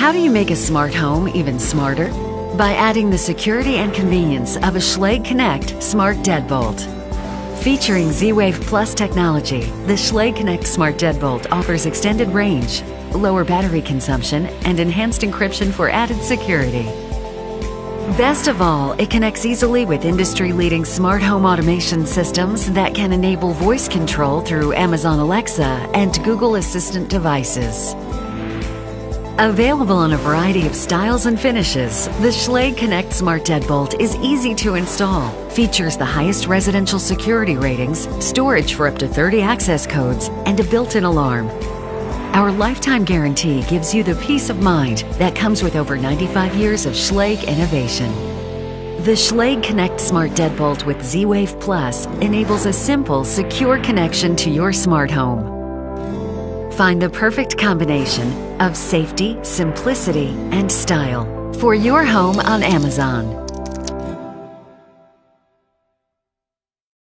How do you make a smart home even smarter? By adding the security and convenience of a Schlage Connect Smart Deadbolt. Featuring Z-Wave Plus technology, the Schlage Connect Smart Deadbolt offers extended range, lower battery consumption, and enhanced encryption for added security. Best of all, it connects easily with industry-leading smart home automation systems that can enable voice control through Amazon Alexa and Google Assistant devices. Available in a variety of styles and finishes, the Schlage Connect Smart Deadbolt is easy to install, features the highest residential security ratings, storage for up to 30 access codes, and a built-in alarm. Our lifetime guarantee gives you the peace of mind that comes with over 95 years of Schlage innovation. The Schlage Connect Smart Deadbolt with Z-Wave Plus enables a simple, secure connection to your smart home. Find the perfect combination of safety, simplicity, and style for your home on Amazon.